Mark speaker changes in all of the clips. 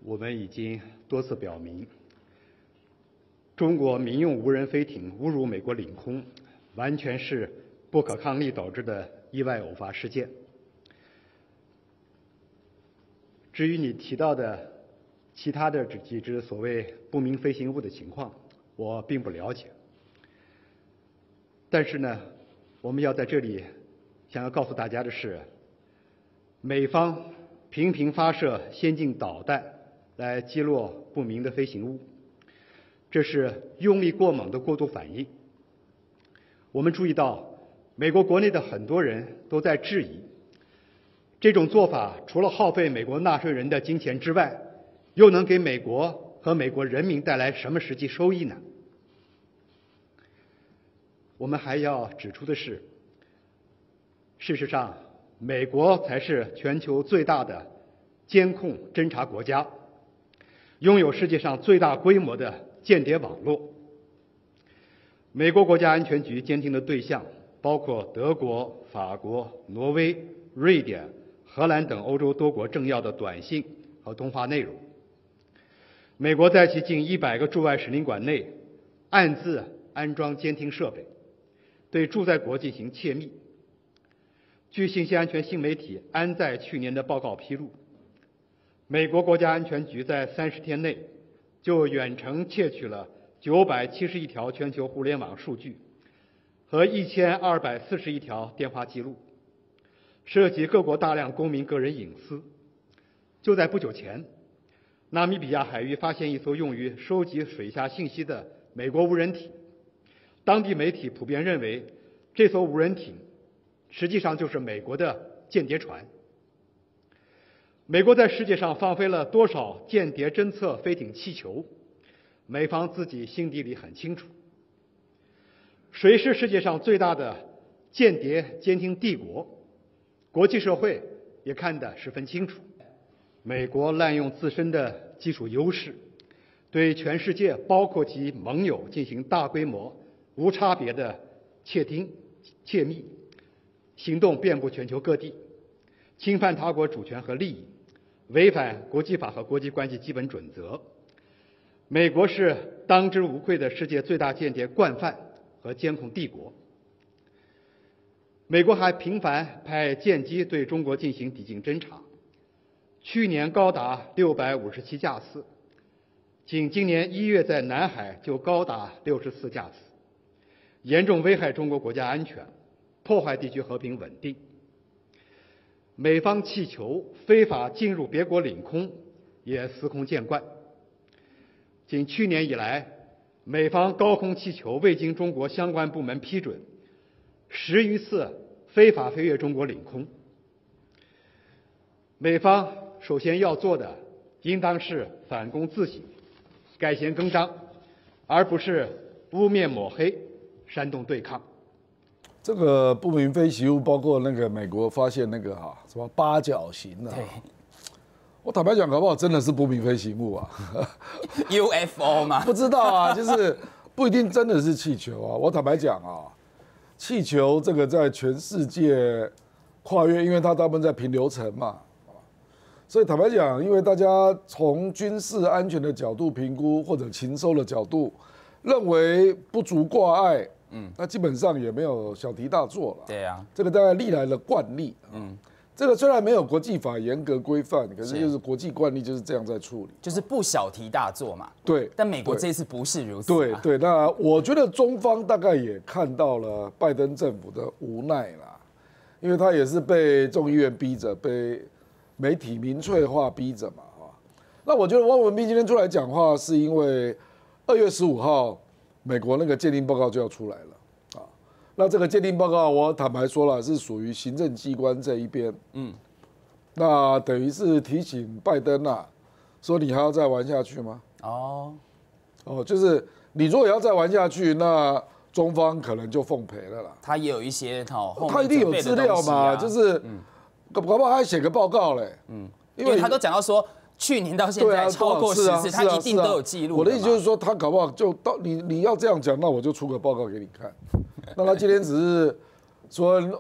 Speaker 1: 我们已经多次表明，中国民用无人飞艇误入美国领空，完全是不可抗力导致的意外偶发事件。至于你提到的其他的几只所谓不明飞行物的情况，我并不了解。但是呢，我们要在这里想要告诉大家的是，美方频频发射先进导弹来击落不明的飞行物，这是用力过猛的过度反应。我们注意到，美国国内的很多人都在质疑，这种做法除了耗费美国纳税人的金钱之外，又能给美国和美国人民带来什么实际收益呢？我们还要指出的是，事实上，美国才是全球最大的监控侦察国家，拥有世界上最大规模的间谍网络。美国国家安全局监听的对象包括德国、法国、挪威、瑞典、荷兰等欧洲多国政要的短信和通话内容。美国在其近100个驻外使领馆内暗自安装监听设备，对驻在国进行窃密。据信息安全新媒体安在去年的报告披露，美国国家安全局在30天内就远程窃取了971条全球互联网数据和1241条电话记录，涉及各国大量公民个人隐私。就在不久前，纳米比亚海域发现一艘用于收集水下信息的美国无人艇，当地媒体普遍认为这艘无人艇实际上就是美国的间谍船。美国在世界上放飞了多少间谍侦测飞艇气球，美方自己心底里很清楚。谁是世界上最大的间谍监听帝国，国际社会也看得十分清楚。美国滥用自身的技术优势，对全世界包括其盟友进行大规模无差别的窃听窃密，行动遍布全球各地，侵犯他国主权和利益，违反国际法和国际关系基本准则。美国是当之无愧的世界最大间谍惯犯和监控帝国。美国还频繁派舰机对中国进行抵近侦察，去年高达657架次，仅今年1月在南海就高达64架次，严重危害中国国家安全，破坏地区和平稳定。美方气球非法进入别国领空也司空见惯。仅去年以来，美方高空气球未经中国相关部门批准，10余次非法飞越中国领空。美方首先要做的应当是反躬自省，改弦更张，而不是污蔑抹黑，煽动对抗。
Speaker 2: 这个不明飞行物，包括那个美国发现那个什么八角形的，我坦白讲，搞不好真的是不明飞行物啊
Speaker 3: ，UFO 吗？
Speaker 2: 不知道啊，就是不一定真的是气球啊。我坦白讲啊，气球这个在全世界跨越，因为它大部分在平流层嘛，所以坦白讲，因为大家从军事安全的角度评估，或者情搜的角度，认为不足挂碍。那基本上也没有小题大做了。
Speaker 3: 对啊，
Speaker 2: 这个大概历来的惯例。这个虽然没有国际法严格规范，可是就是国际惯例就是这样在处理，
Speaker 3: 就是不小题大做嘛。
Speaker 2: 对，
Speaker 3: 但美国这一次不是如此。
Speaker 2: 对，那我觉得中方大概也看到了拜登政府的无奈啦，因为他也是被众议院逼着，被媒体民粹化逼着嘛。那我觉得汪文斌今天出来讲话，是因为2月15号。美国那个鉴定报告就要出来了啊，那这个鉴定报告我坦白说了是属于行政机关这一边，那等于是提醒拜登啊，说你还要再玩下去吗？就是你如果要再玩下去，那中方可能就奉陪了啦。
Speaker 3: 他也有一些
Speaker 2: 他一定有资料嘛，就是搞不好他还写个报告嘞，
Speaker 3: 因为他都讲到说。去年到现在超过10次，他一定都有记录。
Speaker 2: 我的意思就是说，他搞不好就到你要这样讲，那我就出个报告给你看。那他今天只是说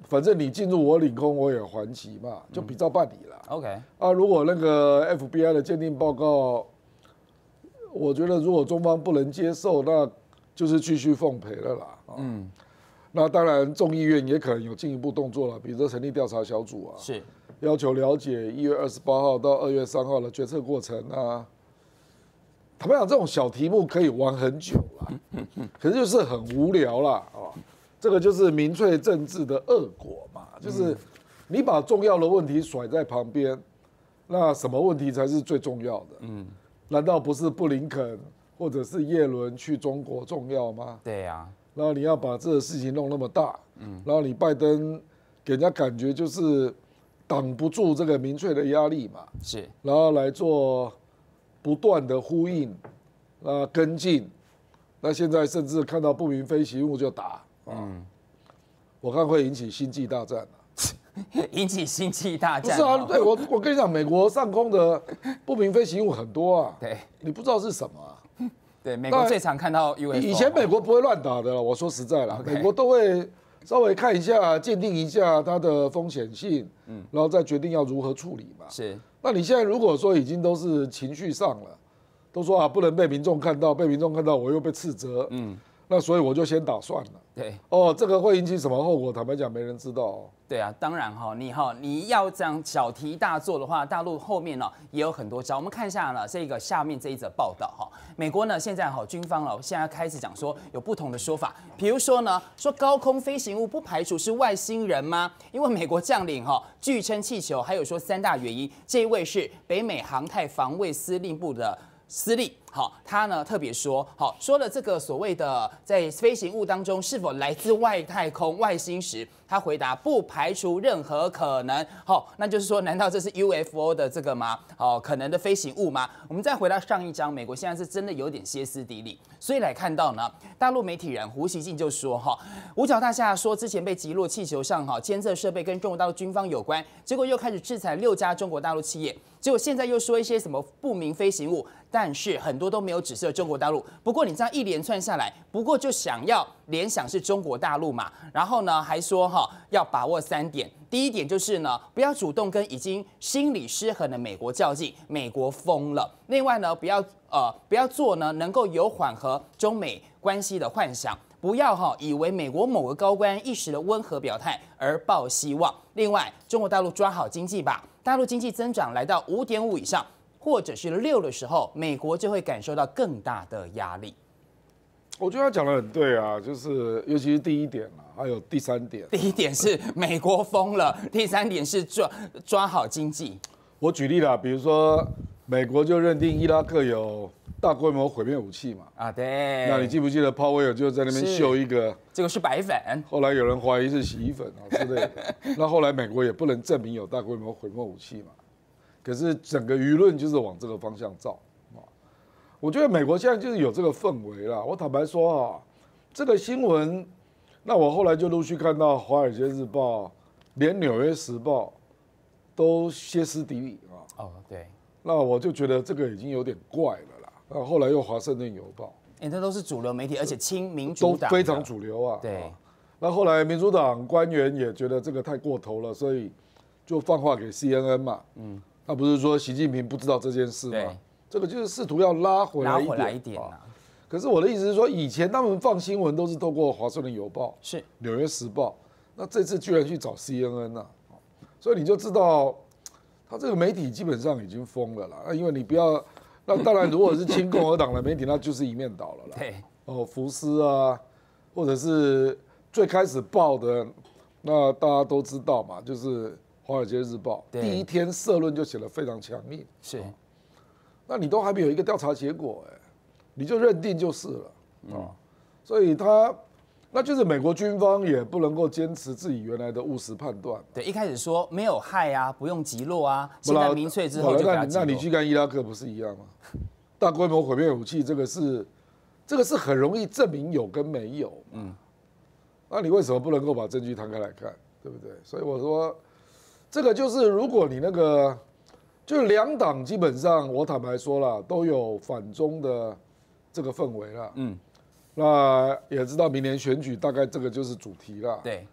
Speaker 2: 反正你进入我领空，我也还击嘛，就比照办理了。
Speaker 3: OK
Speaker 2: 啊，如果那个 FBI 的鉴定报告，我觉得如果中方不能接受，那就是继续奉陪了啦。那当然众议院也可能有进一步动作了，比如说成立调查小组啊，
Speaker 3: 是
Speaker 2: 要求了解1月28号到2月3号的决策过程啊。坦白讲，这种小题目可以玩很久啦，可是就是很无聊啦啊。这个就是民粹政治的恶果嘛，就是你把重要的问题甩在旁边，那什么问题才是最重要的？难道不是布林肯或者是叶伦去中国重要吗？
Speaker 3: 对呀。
Speaker 2: 然后你要把这个事情弄那么大，然后你拜登给人家感觉就是挡不住这个民粹的压力嘛，
Speaker 3: 是，
Speaker 2: 然后来做不断的呼应，跟进，那现在甚至看到不明飞行物就打，我看会引起星际大战
Speaker 3: 引起星际大战。
Speaker 2: 不是啊，对我跟你讲，美国上空的不明飞行物很多啊，
Speaker 3: 对，
Speaker 2: 你不知道是什么啊。
Speaker 3: 对，美国最常看到 UFO。
Speaker 2: 以前美国不会乱打的了，我说实在了，美国都会稍微看一下、鉴定一下它的风险性，然后再决定要如何处理嘛。
Speaker 3: 是。
Speaker 2: 那你现在如果说已经都是情绪上了，都说啊不能被民众看到，被民众看到我又被斥责，那所以我就先打算了。
Speaker 3: 对。
Speaker 2: 这个会引起什么后果？坦白讲，没人知道哦。
Speaker 3: 对啊，当然你要这样小题大做的话，大陆后面也有很多招。我们看一下下面这一则报道美国现在军方现在开始讲说有不同的说法，比如说说高空飞行物不排除是外星人吗？因为美国将领据称气球，还有说3大原因。这一位是北美航太防卫司令部的司令，他特别说了这个所谓的在飞行物当中是否来自外太空外星时，他回答不排除任何可能。那就是说，难道这是 UFO 的这个吗？可能的飞行物吗？我们再回到上一章，美国现在是真的有点歇斯底里，所以来看到大陆媒体人胡锡进就说五角大厦说之前被击落气球上监测设备跟中国大陆军方有关，结果又开始制裁6家中国大陆企业，结果现在又说一些什么不明飞行物，但是很多都没有指涉中国大陆。不过你这样一连串下来，不过就想要联想是中国大陆嘛，然后还说要把握3点。第一点就是不要主动跟已经心理失衡的美国较劲，美国疯了。另外不要做能够有缓和中美关系的幻想，不要以为美国某个高官一时的温和表态而抱希望。另外，中国大陆抓好经济吧，大陆经济增长来到5.5以上，或者是6的时候，美国就会感受到更大的压力。
Speaker 2: 我觉得他讲的很对啊，就是尤其是第1点还有第3点。
Speaker 3: 第1点是美国疯了，第3点是抓好经济。
Speaker 2: 我举例啦，比如说美国就认定伊拉克有大规模毁灭武器嘛。
Speaker 3: 对。
Speaker 2: 那你记不记得鲍威尔就在那边秀一个？
Speaker 3: 这个是白粉。
Speaker 2: 后来有人怀疑是洗衣粉之类的。那后来美国也不能证明有大规模毁灭武器嘛。可是整个舆论就是往这个方向照。我觉得美国现在就是有这个氛围啦。我坦白说这个新闻，那我后来就陆续看到《华尔街日报》，连《纽约时报》都歇斯底里
Speaker 3: 对。
Speaker 2: 那我就觉得这个已经有点怪了啦。那后来又《华盛顿邮报》，
Speaker 3: 这都是主流媒体，而且亲民主党
Speaker 2: 都非常主流啊。
Speaker 3: 对。
Speaker 2: 那后来民主党官员也觉得这个太过头了，所以就放话给 CNN 嘛。那不是说习近平不知道这件事吗？这个就是试图要拉回来一点可是我的意思是说，以前他们放新闻都是透过《华盛顿邮报》、
Speaker 3: 是《
Speaker 2: 纽约时报》，那这次居然去找 CNN 所以你就知道，他这个媒体基本上已经疯了啦。因为你不要，那当然如果是亲共和党的媒体，那就是一面倒了啦。
Speaker 3: 对。
Speaker 2: 福斯或者是最开始报的，那大家都知道嘛，就是《华尔街日报》第1天社论就写得非常强硬。
Speaker 3: 是。
Speaker 2: 那你都还没有一个调查结果你就认定就是了所以那就是美国军方也不能够坚持自己原来的务实判断。
Speaker 3: 对，一开始说没有害不用击落现在民粹之后就给他击落。
Speaker 2: 那你去看伊拉克不是一样吗？大规模毁灭武器这个是很容易证明有跟没有。那你为什么不能够把证据摊开来看，对不对？所以我说，这个就是如果你就是2党基本上，我坦白说了，都有反中的这个氛围了。那也知道明年选举大概这个就是主题了。
Speaker 3: 对。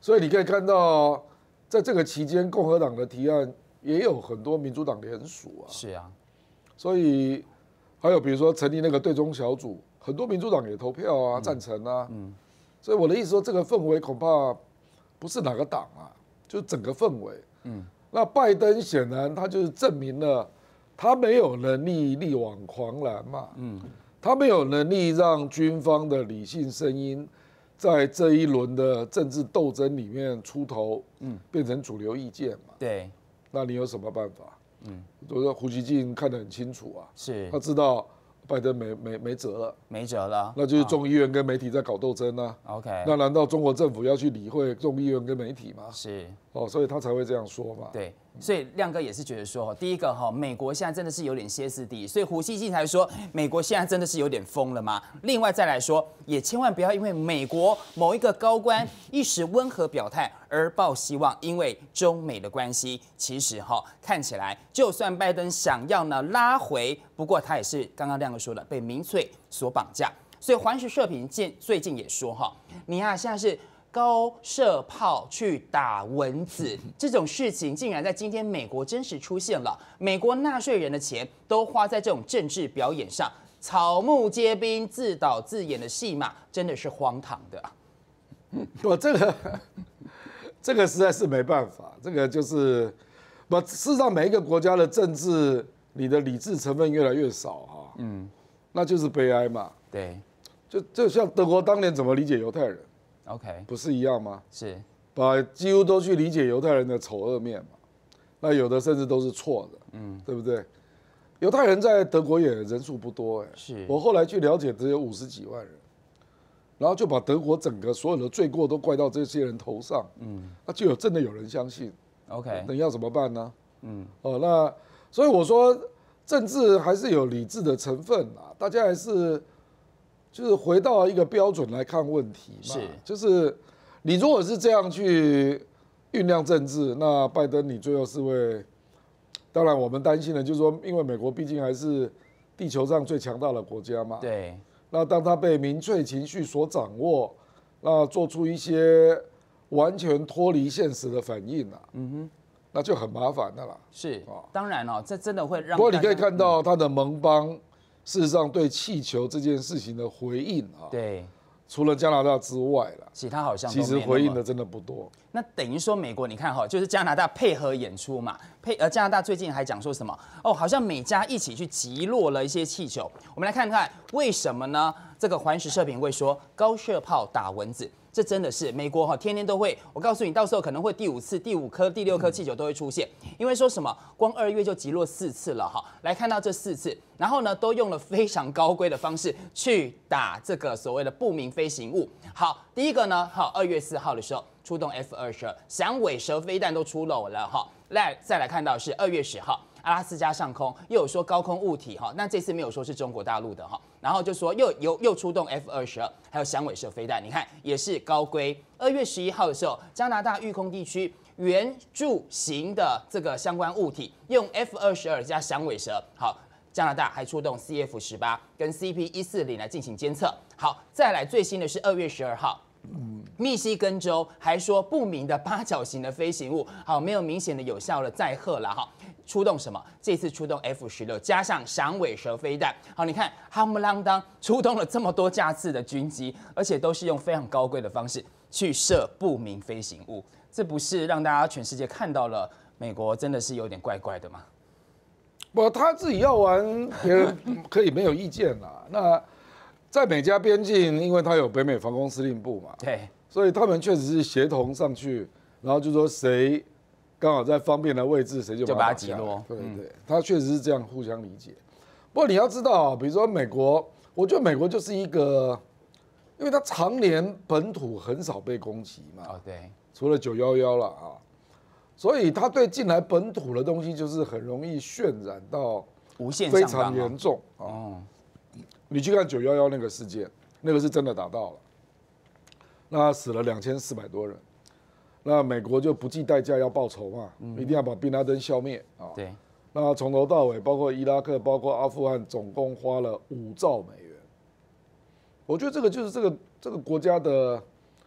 Speaker 2: 所以你可以看到，在这个期间，共和党的提案也有很多民主党联署啊。
Speaker 3: 是啊，
Speaker 2: 所以还有比如说成立那个对中小组，很多民主党也投票啊，赞成啊。所以我的意思说，这个氛围恐怕不是哪个党啊，就是整个氛围。那拜登显然他就是证明了他没有能力力挽狂澜嘛。他没有能力让军方的理性声音在这一轮的政治斗争里面出头，变成主流意见嘛。
Speaker 3: 对，
Speaker 2: 那你有什么办法？我说胡锡进看得很清楚啊，
Speaker 3: 是
Speaker 2: 他知道拜登没辙了，
Speaker 3: 没辙了，
Speaker 2: 那就是众议院跟媒体在搞斗争啊。
Speaker 3: OK，
Speaker 2: 那难道中国政府要去理会众议院跟媒体吗？
Speaker 3: 是
Speaker 2: 所以他才会这样说嘛。
Speaker 3: 对。所以亮哥也是觉得说，第一个美国现在真的是有点歇斯底里，所以胡锡进才说美国现在真的是有点疯了吗？另外再来说，也千万不要因为美国某一个高官一时温和表态而抱希望，因为中美的关系，其实看起来就算拜登想要呢拉回，不过他也是刚刚亮哥说的被民粹所绑架。所以环时社评最近也说你看现在是高射炮去打蚊子这种事情，竟然在今天美国真实出现了。美国纳税人的钱都花在这种政治表演上，草木皆兵、自导自演的戏码，真的是荒唐的啊！
Speaker 2: 这个实在是没办法，这个就是事实上每一个国家的政治，你的理智成分越来越少那就是悲哀嘛。
Speaker 3: 对，
Speaker 2: 就像德国当年怎么理解犹太人。
Speaker 3: OK，
Speaker 2: 不是一样吗？
Speaker 3: 是，
Speaker 2: 几乎都去理解犹太人的丑恶面嘛。那有的甚至都是错的，对不对？犹太人在德国也人数不多，
Speaker 3: 是
Speaker 2: 我后来去了解，只有50几万人，然后就把德国整个所有的罪过都怪到这些人头上，那就真的有人相信。
Speaker 3: OK，
Speaker 2: 那要怎么办呢？那所以我说，政治还是有理智的成分啊，大家还是。就是回到一个标准来看问题嘛，就是你如果是这样去酝酿政治，那拜登你最后是会，当然我们担心的就是说，因为美国毕竟还是地球上最强大的国家嘛，
Speaker 3: 对，
Speaker 2: 那当他被民粹情绪所掌握，那做出一些完全脱离现实的反应那就很麻烦的啦。
Speaker 3: 是，当然这真的会让。
Speaker 2: 不过你可以看到他的盟邦。事实上，对气球这件事情的回应
Speaker 3: 对，
Speaker 2: 除了加拿大之外啦，
Speaker 3: 其他好像
Speaker 2: 其实回应的真的不多。
Speaker 3: 那等于说，美国你看就是加拿大配合演出嘛，加拿大最近还讲说什么好像美加一起去击落了一些气球。我们来看看为什么呢？这个环时社评会说高射炮打蚊子。这真的是美国天天都会，我告诉你，到时候可能会第5颗、第6颗气球都会出现，因为说什么，光2月就击落4次了来看到这4次，然后呢，都用了非常高规的方式去打这个所谓的不明飞行物。好，第一个呢，2月4号的时候出动 F-22响尾蛇飞弹都出笼了再来看到是2月10号。阿拉斯加上空又有说高空物体那这次没有说是中国大陆的然后就说又出动 F-22，还有响尾蛇飞弹，你看也是高规。2月11号的时候，加拿大育空地区圆柱形的这个相关物体，用 F-22加响尾蛇，加拿大还出动 CF-18跟 CP-140来进行监测。好，再来最新的是2月12号。密西根州还说不明的8角形的飞行物，没有明显的有效的载荷了出动什么？这次出动 F-16加上响尾蛇飞弹。好，你看夯不啷当出动了这么多架次的军机，而且都是用非常高贵的方式去射不明飞行物，这不是让大家全世界看到了美国真的是有点怪怪的吗？
Speaker 2: 不，他自己要玩，别人可以没有意见啦。那在美加边境，因为他有北美防空司令部嘛，
Speaker 3: 对，所
Speaker 2: 以他们确实是协同上去，然后就说谁刚好在方便的位置，谁就把它击落。对对，他确实是这样互相理解。不过你要知道，比如说美国，我觉得美国就是一个，因为它常年本土很少被攻击嘛，
Speaker 3: 对，
Speaker 2: 除了911了所以他对进来本土的东西就是很容易渲染到
Speaker 3: 无限
Speaker 2: 非常严重你去看911那个事件，那个是真的打到了，那死了2400多人，那美国就不计代价要报仇嘛，一定要把宾拉登消灭
Speaker 3: 对，
Speaker 2: 那从头到尾，包括伊拉克、包括阿富汗，总共花了5兆美元。我觉得这个就是这个国家的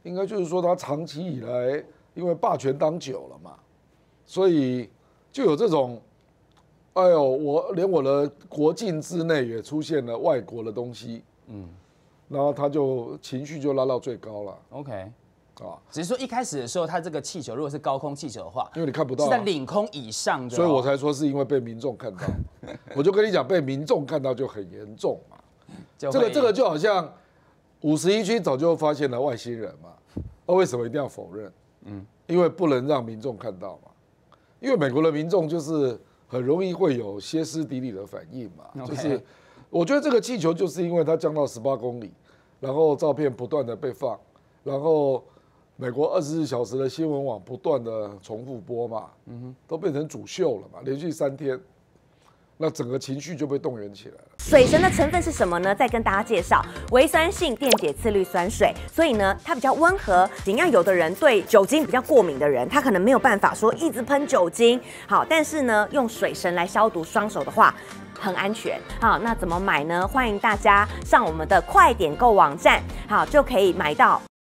Speaker 2: 应该就是说他长期以来因为霸权当久了嘛，所以就有这种，哎呦，我连我的国境之内也出现了外国的东西，然后他就情绪就拉到最高了。
Speaker 3: OK，
Speaker 2: 啊，
Speaker 3: 只是说一开始的时候，它这个气球如果是高空气球的话，
Speaker 2: 因为你看不到、
Speaker 3: 是在领空以上的、
Speaker 2: 所以我才说是因为被民众看到。我就跟你讲，被民众看到就很严重嘛。这个就好像51区早就发现了外星人嘛，为什么一定要否认？因为不能让民众看到嘛。因为美国的民众就是很容易会有歇斯底里的反应嘛，就是我觉得这个气球就是因为它降到18公里，然后照片不断的被放，然后美国24小时的新闻网不断的重复播嘛，都变成主秀了嘛，连续3天，那整个情绪就被动员起来了。
Speaker 4: 水神的成分是什么呢？再跟大家介绍，微酸性电解次氯酸水，所以呢，它比较温和。尽量有的人对酒精比较过敏的人，他可能没有办法说一直喷酒精，好，但是呢，用水神来消毒双手的话，很安全。好，那怎么买呢？欢迎大家上我们的快点购网站，好，就可以买到。